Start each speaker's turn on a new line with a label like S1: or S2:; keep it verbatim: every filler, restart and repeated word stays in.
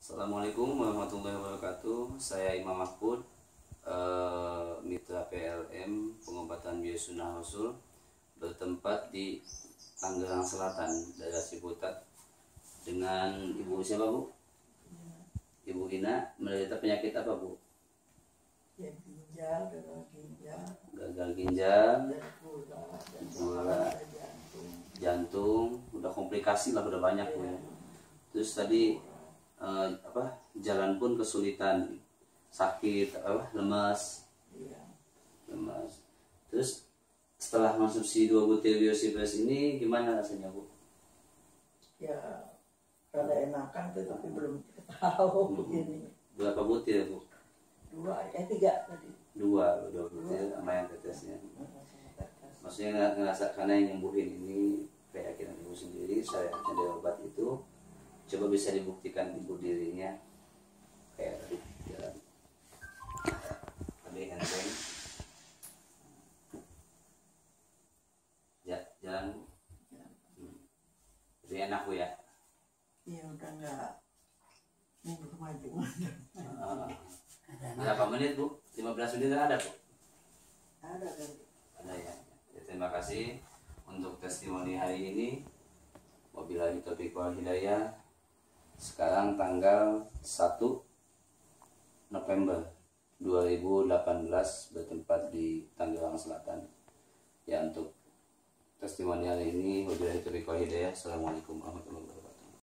S1: Assalamualaikum warahmatullahi wabarakatuh. Saya Imam Mahfud, eh, Mitra P L M Pengobatan Biosunnah Rasul, bertempat di Tangerang Selatan, daerah Ciputat. Dengan Ibu siapa, Bu? Ibu Ina, menderita penyakit apa, Bu?
S2: Ya, ginjal, gagal ginjal,
S1: Gagal ginjal,
S2: dan gula, dan
S1: gula,
S2: jantung.
S1: jantung, udah komplikasi lah, udah banyak, Bu, ya. Terus tadi eh, apa? Jalan pun kesulitan, sakit, apa? Lemas.
S2: Iya.
S1: Lemas. Terus setelah konsumsi dua butir Biosifresh ini gimana rasanya, Bu?
S2: Ya, rada enakan tuh, tapi belum tahu
S1: Hmm.
S2: begini.
S1: Berapa butir, Bu?
S2: Dua, eh tiga tadi.
S1: Dua, dua butir sama yang tetesnya. Maksudnya nggak ngerasa karena yang nyembuhin ini keyakinan Ibu sendiri, saya dari obat itu coba bisa dibuktikan Ibu dirinya kayak tadi jalan. Tadi enteng. Ya, jalan, Bu. Hmm. Jadi enak, Bu, ya.
S2: Iya, udah enggak mundur maju.
S1: Uh, berapa menit, Bu? lima belas menit ada, Bu?
S2: Ada kan?
S1: Ada, ya. Ya, terima kasih untuk testimoni hari ini. Wabillahi taufiq wal hidayah. Sekarang tanggal satu November dua ribu delapan belas, bertempat di Tangerang Selatan. Ya, untuk testimoni hari ini wabillahi taufiq wal hidayah. Assalamualaikum warahmatullahi wabarakatuh.